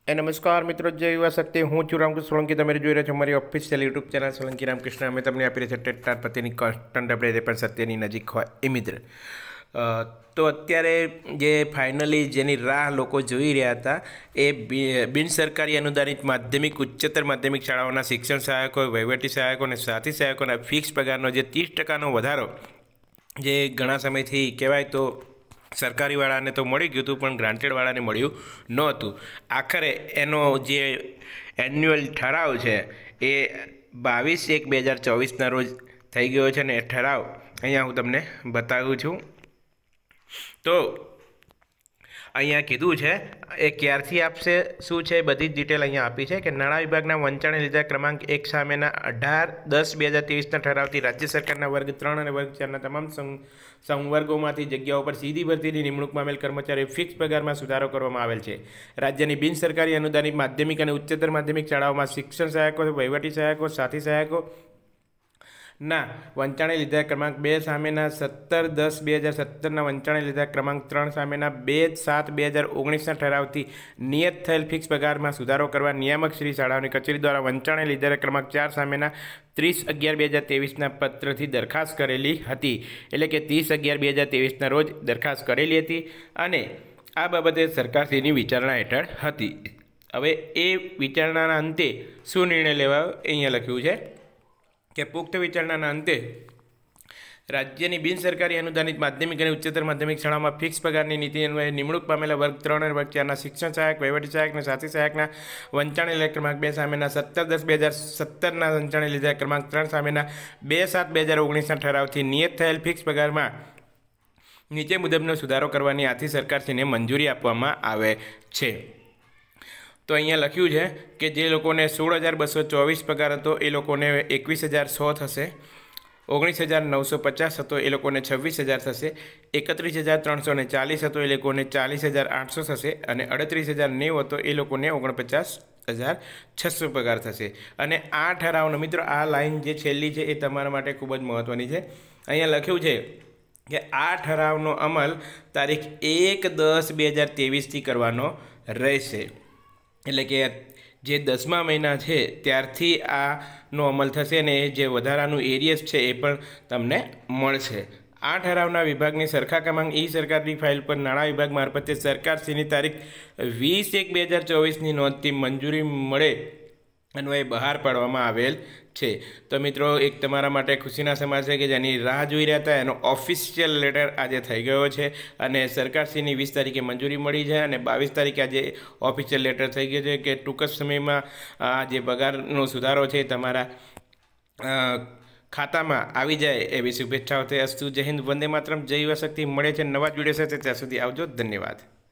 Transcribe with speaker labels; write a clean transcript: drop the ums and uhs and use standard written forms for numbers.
Speaker 1: નમસ્કાર મિત્રો, જય યુવા શક્તિ। હું છું રામકૃષ્ણ સોલંકી। તમે જોઈ રહ્યા છો મારી official YouTube channel Solanki Ramkrishna. અમે તમને આપી રહ્યા છે ટેટ પતિની કોન્સ્ટન્ટ અપડેટ, એ પણ સત્યની નજીક હોય એ મિત્ર। તો અત્યારે જે ફાઇનલી જેની રાહ લોકો જોઈ રહ્યા હતા એ બિન સરકારી અનુદાનિત માધ્યમિક ઉચ્ચતર માધ્યમિક શાળાઓના શિક્ષણ સહાયકો, વહીવટી સહાયકો અને સાથી સહાયકોના ફિક્સ પગારનો જે 30%નો વધારો જે ઘણા સમયથી કહેવાય તો સરકારીવાળાને તો મળી ગયું હતું પણ ગ્રાન્ટેડવાળાને મળ્યું નહોતું। આખરે એનો જે એન્યુઅલ ઠરાવ છે એ 22/1/2024ના રોજ થઈ ગયો છે ને એ ઠરાવ અહીંયા હું તમને બતાવું છું। તો અહીંયા કીધું છે એ ક્યારથી આપશે, શું છે, બધી જ ડિટેલ અહીંયા આપી છે કે નાણાં વિભાગના વંચાણે લીધા ક્રમાંક 1 સામેના 18/10/2023ના ઠરાવથી રાજ્ય સરકારના વર્ગ 3 અને વર્ગ 4ના તમામ સંવર્ગોમાંથી જગ્યાઓ પર સીધી ભરતીની નિમણૂક પામેલ કર્મચારીઓ ફિક્સ પગારમાં સુધારો કરવામાં આવેલ છે। રાજ્યની બિન સરકારી અનુદાનિત માધ્યમિક અને ઉચ્ચતર માધ્યમિક શાળાઓમાં શિક્ષણ સહાયકો, વહીવટી સહાયકો, સાથી સહાયકો ના વંચાણે લીધા ક્રમાંક 2 સામેના 17/10/2017ના વંચાણે લીધા ક્રમાંક 3 સામેના 2/7/2019ના ઠરાવથી નિયત થયેલ ફિક્સ પગારમાં સુધારો કરવા નિયામક શ્રી શાળાઓની કચેરી દ્વારા વંચાણે લીધા ક્રમાંક 4 સામેના 30/11/2023ના પત્રથી દરખાસ્ત કરેલી હતી। એટલે કે 30/11/2023ના રોજ દરખાસ્ત કરેલી હતી અને આ બાબતે સરકારશ્રીની વિચારણા હેઠળ હતી। હવે એ વિચારણાના અંતે શું નિર્ણય લેવાયો અહીંયા લખ્યું છે કે પુખ્ત વિચારણાના અંતે રાજ્યની બિન સરકારી અનુદાનિત માધ્યમિક અને ઉચ્ચતર માધ્યમિક શાળામાં ફિક્સ પગારની નીતિ અન્વયે નિમણૂક પામેલા વર્ગ 3 અને વર્ગ 4ના શિક્ષણ સહાયક, વહીવટી સહાયક અને સાથી સહાયકના વંચાણે લીધા ક્રમાંક 2 સામેના 17/10/2017ના વંચાણે લીધા ક્રમાંક 3 સામેના 2/7/2019ના ઠરાવથી નિયત થયેલ ફિક્સ પગારમાં નીચે મુજબનો સુધારો કરવાની આથી સરકારશ્રીને મંજૂરી આપવામાં આવે છે। તો અહીંયા લખ્યું છે કે જે લોકોને 16,224 પગાર હતો એ લોકોને 21,100 થશે, 19,950 હતો એ લોકોને 26,000 થશે, 31,340 હતો એ લોકોને 40,800 થશે અને 38,090 હતો એ લોકોને 49,600 પગાર થશે। અને આ ઠરાવનો મિત્રો આ લાઈન જે છેલ્લી છે એ તમારા માટે ખૂબ જ મહત્ત્વની છે। અહીંયા લખ્યું છે કે આ ઠરાવનો અમલ તારીખ 1/10/2023થી કરવાનો રહેશે। એટલે કે જે 10મા મહિના છે ત્યારથી આનો અમલ થશે અને જે વધારાનું એરિયસ છે એ પણ તમને મળશે। આ ઠરાવના વિભાગની સરખા ક્રમાંક ઈ સરકારની ફાઇલ પર નાણાં વિભાગ મારફતે સરકારશ્રીની તારીખ 20/1/2024ની નોંધથી મંજૂરી મળે અન્વયે બહાર પાડવામાં આવેલ છે। તો મિત્રો એક તમારા માટે ખુશીના સમાચાર છે કે જેની રાહ જોઈ રહ્યા હતા એનો ઓફિશિયલ લેટર આજે થઈ ગયો છે અને સરકારશ્રીની 20 તારીખે મંજૂરી મળી છે અને 22 તારીખે આજે ઓફિશિયલ લેટર થઈ ગયો છે કે ટૂંક જ સમયમાં આ જે પગારનો સુધારો છે તમારા ખાતામાં આવી જાય એવી શુભેચ્છાઓ છે। અસ્તુ, જય હિન્દ, વંદે માતરમ, જય યુવા શક્તિ। મળે છે નવા જ વિડીયો સાથે, ત્યાં સુધી આવજો, ધન્યવાદ।